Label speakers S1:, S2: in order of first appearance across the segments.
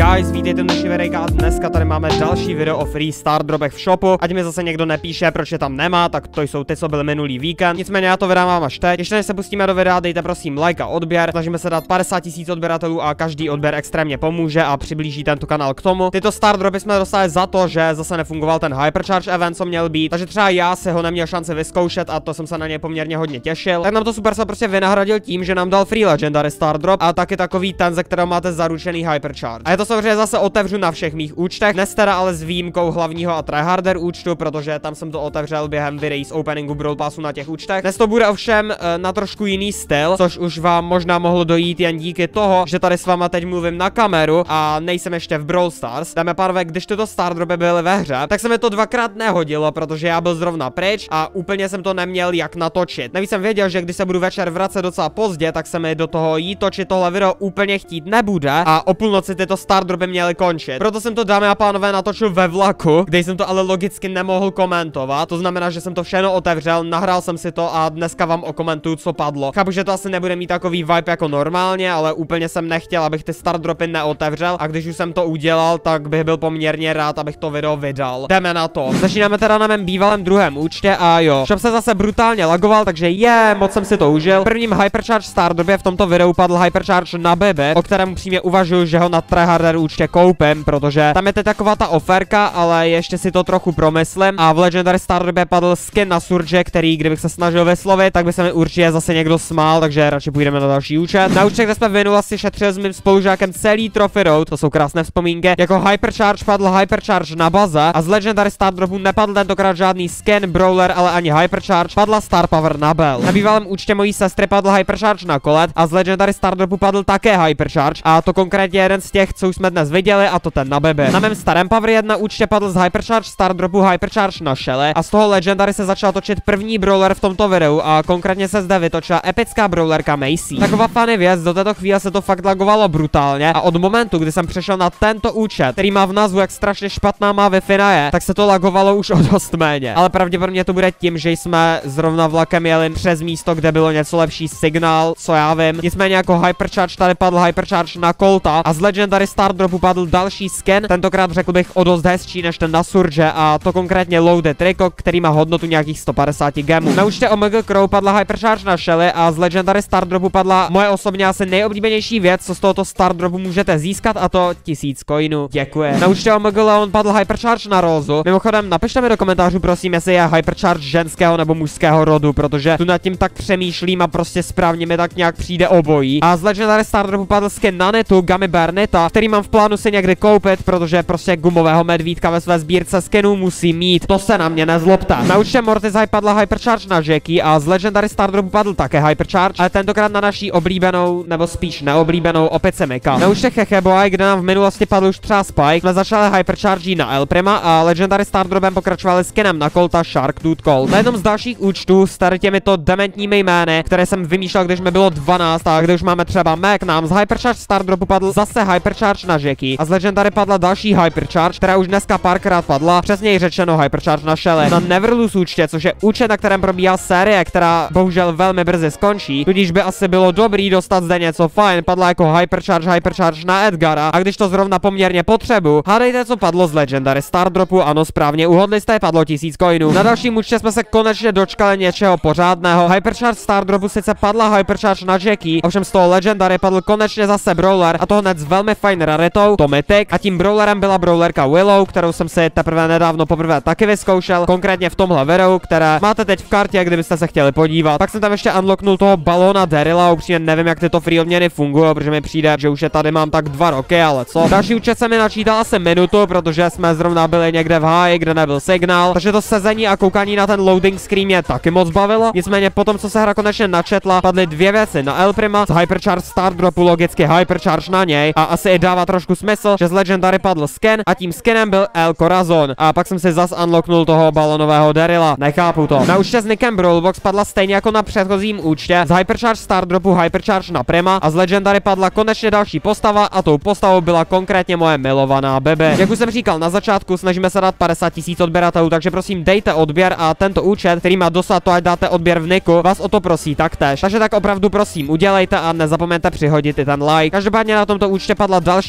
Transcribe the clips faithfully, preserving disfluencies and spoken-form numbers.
S1: Guys, vítejte dnešní videjka a dneska tady máme další video o free star dropech v shopu. Ať mi zase někdo nepíše, proč je tam nemá, tak to jsou ty, co byly minulý víkend. Nicméně já to vydávám až teď. Ještě než se pustíme do videa, dejte prosím like a odběr. Snažíme se dát padesát tisíc odběratelů a každý odběr extrémně pomůže a přiblíží tento kanál k tomu. Tyto star dropy jsme dostali za to, že zase nefungoval ten hypercharge event, co měl být. Takže třeba já si ho neměl šanci vyzkoušet a to jsem se na něj poměrně hodně těšil. Tak nám to Supercell prostě vynahradil tím, že nám dal free legendary star drop a taky takový ten, ze kterého máte zaručený hypercharge. A je to samozřejmě zase otevřu na všech mých účtech, dnes teda ale s výjimkou hlavního a tryharder účtu, protože tam jsem to otevřel během videí z openingu Brawl Passu na těch účtech. Dnes to bude ovšem uh, na trošku jiný styl, což už vám možná mohlo dojít jen díky toho, že tady s váma teď mluvím na kameru a nejsem ještě v Brawl Stars. Dáme pánové, když tyto star dropy byly ve hře, tak se mi to dvakrát nehodilo, protože já byl zrovna pryč a úplně jsem to neměl jak natočit. Navíc jsem věděl, že když se budu večer vracet docela pozdě, tak se mi do toho jít točit tohle video úplně chtít nebude a o půlnoci tyto star dropy měly končit. Proto jsem to, dámy a pánové, natočil ve vlaku, kde jsem to ale logicky nemohl komentovat. To znamená, že jsem to všechno otevřel, nahrál jsem si to a dneska vám okomentuju, co padlo. Chápu, že to asi nebude mít takový vibe jako normálně, ale úplně jsem nechtěl, abych ty star dropy neotevřel a když už jsem to udělal, tak bych byl poměrně rád, abych to video vydal. Jdeme na to. Začínáme teda na mém bývalém druhém účtě a jo. Shop se zase brutálně lagoval, takže je, moc jsem si to užil. V prvním hypercharge star dropě v tomto videu padl hypercharge na Bibi, o kterém přímě uvažuji, že ho na tryharder účtě koupím, protože tam je teď taková ta oferka, ale ještě si to trochu promyslím. A v legendary star dropě padl skin na Surge, který kdybych se snažil vyslovit, tak by se mi určitě zase někdo smál, takže radši půjdeme na další účet. Na účet, kde jsme v minule si šetřili s mým spolužákem celý Trophy Road, to jsou krásné vzpomínky. Jako hypercharge padl hypercharge na baze a z legendary star dropu nepadl tentokrát žádný skin, brawler, ale ani hypercharge, padla star power na Bell. Na bývalém účtě mojí sestry padl hypercharge na Colette a z legendary star dropu padl také hypercharge, a to konkrétně jeden z těch, co už jsme dnes viděli, a to ten na Bibi. Na mém starém power jedna účtě padl z hypercharge star dropu hypercharge na Shelly a z toho legendary se začal točit první brawler v tomto videu a konkrétně se zde vytočila epická brawlerka Macy. Taková funny věc, do této chvíle se to fakt lagovalo brutálně a od momentu, kdy jsem přešel na tento účet, který má v názvu, jak strašně špatná má Wi-Fi je, tak se to lagovalo už o dost méně. Ale pravděpodobně to bude tím, že jsme zrovna vlakem jeli přes místo, kde bylo něco lepší signál, co já vím. Nicméně jako hypercharge tady padl hypercharge na Colta a z legendary star dropu padl další skin, tentokrát řekl bych o dost hezčí než ten na Surge, a to konkrétně loaded triko, který má hodnotu nějakých sto padesát gemů. Na účtě Omega Crow padla hypercharge na Shelly a z legendary star dropu padla moje osobně asi nejoblíbenější věc, co z tohoto star dropu můžete získat, a to tisíc coinů. Děkuji. Na účtě Omega Leon padl hypercharge na Rozu. Mimochodem, napište mi do komentářů prosím, jestli je hypercharge ženského nebo mužského rodu, protože tu nad tím tak přemýšlím a prostě správně mi tak nějak přijde obojí. A z legendary star dropu padl skin na Netu Gummy Bear Nita, který mám v plánu si někdy koupit, protože prostě gumového medvídka ve své sbírce skinů musí mít. To se na mě nezlobte. Na účtě Mortisai padla hypercharge na Jackie a z legendary star dropu padl také hypercharge, ale tentokrát na naší oblíbenou, nebo spíš neoblíbenou opice Mika. Na účtě Checheboy, kde nám v minulosti padl už třeba Spike, jsme začali hypercharge na El Prima a legendary star dropem pokračovali skinem na Colta Shark Tooth Colt. Na jednom z dalších účtů s tady těmito dementními jmény, které jsem vymýšlel, když mi bylo dvanáct, a když už máme třeba Mac, nám z hypercharge star dropu padl zase hypercharge na Jackie a z legendary padla další hypercharge, která už dneska párkrát padla, přesněji řečeno hypercharge na Shelly. Na Neverlose účtě, což je účet, na kterém probíhá série, která bohužel velmi brzy skončí, tudíž by asi bylo dobrý dostat zde něco fajn, padla jako hypercharge hypercharge na Edgara, a když to zrovna poměrně potřebu, hádejte, co padlo z legendary star dropu. Ano, správně uhodli jste, padlo tisíc coinů. Na dalším účtě jsme se konečně dočkali něčeho pořádného. Hypercharge star dropu sice padla hypercharge na Jackie, ovšem z toho legendary padl konečně zase brawler, a to hned s velmi fajn raritou, to Mythic, a tím brawlerem byla brawlerka Willow, kterou jsem si teprve nedávno poprvé taky vyzkoušel, konkrétně v tomhle videu, které máte teď v kartě, kdybyste se chtěli podívat. Pak jsem tam ještě unlocknul toho balona Daryla, upřímně nevím, jak tyto free odměny fungují, protože mi přijde, že už je tady mám tak dva roky, ale co. Další účet se mi načítal asi minutu, protože jsme zrovna byli někde v háji, kde nebyl signál, takže to sezení a koukání na ten loading screen mě taky moc bavilo. Nicméně potom, co se hra konečně načetla, padly dvě věci na El Prima, z hypercharge star dropu logicky hypercharge na něj, a asi i dává trošku smysl, že z legendary padl skin a tím skinem byl El Corazon. A pak jsem si zas unlocknul toho balonového Daryla. Nechápu to. Na účtě s nickem Brawlbox padla stejně jako na předchozím účtě, z hypercharge star dropu hypercharge na Prima a z legendary padla konečně další postava, a tou postavou byla konkrétně moje milovaná Bibi. Jak už jsem říkal na začátku, snažíme se dát padesát tisíc odběratelů, takže prosím dejte odběr, a tento účet, který má dosad to, ať dáte odběr v niku, vás o to prosí taktéž. Takže tak opravdu prosím udělejte a nezapomeňte přihodit i ten like. Každopádně na tomto účtě padla další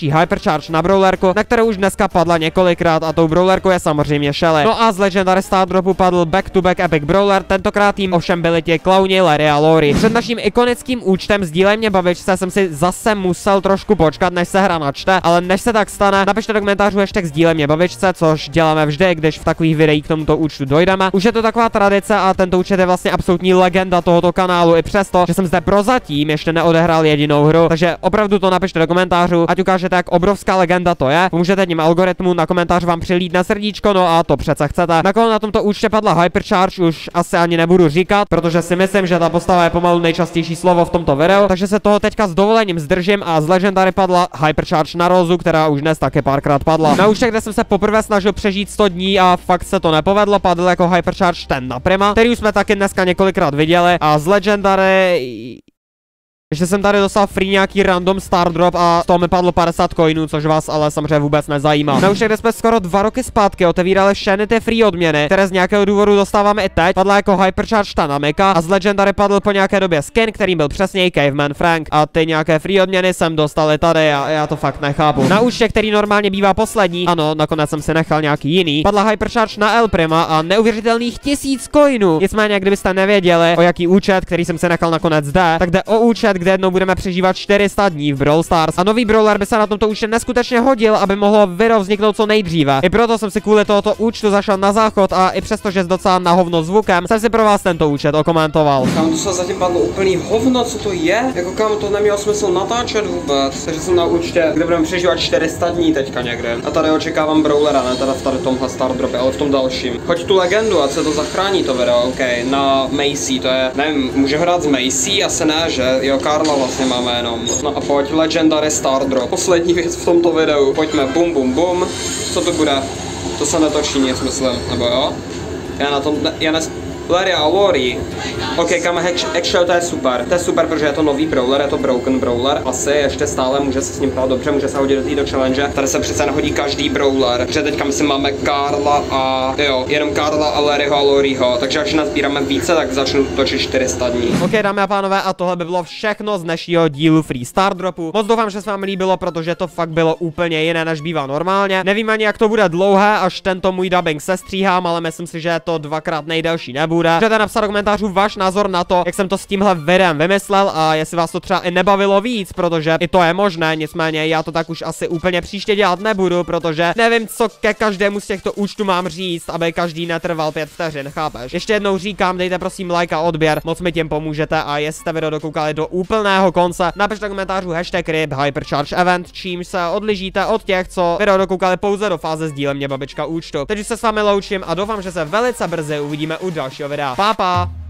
S1: další Hypercharge na brawlerku, na kterou už dneska padla několikrát a tou brawlerkou je samozřejmě Shelly. No a z Legendary Star Dropu padl back to back Epic Brawler, tentokrát tým ovšem byli ti klauni Larry a Lori. Před naším ikonickým účtem Sdílej mě babičce jsem si zase musel trošku počkat, než se hra načte, ale než se tak stane, napište do komentářů hashtag Sdílej mě babičce, což děláme vždy, když v takových videích k tomuto účtu dojdeme. Už je to taková tradice a tento účet je vlastně absolutní legenda tohoto kanálu, i přesto, že jsem zde prozatím ještě neodehrál jedinou hru, takže opravdu to napište do komentářů, ať ukážete, jak obrovská legenda to je. Pomůžete tím algoritmu, na komentář vám přilídne srdíčko, no a to přece chcete. Na koho na tomto účtě padla Hypercharge už asi ani nebudu říkat, protože si myslím, že ta postava je pomalu nejčastější slovo v tomto videu, takže se toho teďka s dovolením zdržím a z Legendary padla Hypercharge na Rozu, která už dnes taky párkrát padla. Na účtě, kde jsem se poprvé snažil přežít sto dní a fakt se to nepovedlo, padl jako Hypercharge ten na Prima, který už jsme taky dneska několikrát viděli a z Legendary... Ještě jsem tady dostal free nějaký random star drop a z toho mi padlo padesát coinů, což vás ale samozřejmě vůbec nezajímá. Na už kde jsme skoro dva roky zpátky otevírali všechny ty free odměny, které z nějakého důvodu dostáváme i teď. Padla jako Hypercharge ta Namika a z Legendary padl po nějaké době skin, kterým byl přesněji Caveman Frank. A ty nějaké free odměny jsem dostal i tady a já to fakt nechápu. Na účtě, který normálně bývá poslední, ano, nakonec jsem si nechal nějaký jiný, padla Hypercharge na El Prima a neuvěřitelných tisíc coinů. Nicméně, kdybyste nevěděli, o jaký účet, který jsem si nechal nakonec zde, tak jde o účet, kde jednou budeme přežívat čtyři sta dní v Brawl Stars. A nový brawler by se na tomto účtu neskutečně hodil, aby mohlo video vzniknout co nejdříve. I proto jsem si kvůli tohoto účtu zašel na záchod a i přesto, že s docela na hovno zvukem, jsem si pro vás tento účet okomentoval.
S2: Kam to se zatím padlo úplný hovno, co to je? Jako kam to nemělo smysl natáčet vůbec. Takže jsem na účtě, kde budeme přežívat čtyři sta dní teďka někde. A tady očekávám brawlera, ne teda v tady tomhle Star Dropě, ale v tom dalším. Hoď tu legendu, ať se to zachrání to video, ok. Na Macy, to je, nevím, může hrát z Macy? Asi ne, že? Jo, Karla vlastně máme jenom. No a pojď, Legendary Star Drop. Poslední věc v tomto videu. Pojďme, bum bum bum. Co to bude? To se netočí nic, myslím, nebo jo? Já na tom, ne, já nes... Larry a Lori. Ok, kam actually to je super. To je super, protože je to nový brawler, je to broken brawler. Asi ještě stále může se s ním hrát dobře, může se hodit do týdo challenge. Tady se přece nehodí každý brawler. Protože teďka myslím máme Karla a jo, jenom Karla a Larryho a Loriho. Takže až nazbíráme více, tak začnu točit čtyři sta dní.
S1: Ok, dámy a pánové, a tohle by bylo všechno z dnešního dílu Free Star Dropu. Moc doufám, že se vám líbilo, protože to fakt bylo úplně jiné, než bývá normálně. Nevím ani, jak to bude dlouhé, až tento můj dubbing sestříhám, ale myslím si, že je to dvakrát nejdelší nebude. Můžete napsat do komentářů váš názor na to, jak jsem to s tímhle videem vymyslel a jestli vás to třeba i nebavilo víc, protože i to je možné, nicméně já to tak už asi úplně příště dělat nebudu, protože nevím, co ke každému z těchto účtů mám říct, aby každý netrval pět vteřin, chápeš? Ještě jednou říkám, dejte prosím like a odběr, moc mi tím pomůžete a jestli jste video dokoukali do úplného konce, napište do komentářů hashtag R I P Hypercharge Event, čímž se odlišíte od těch, co video dokoukali pouze do fáze Sdílej mě babička účtu. Teď už se s vámi loučím a doufám, že se velice brzy uvidíme u dalšího videa. Pa, pa.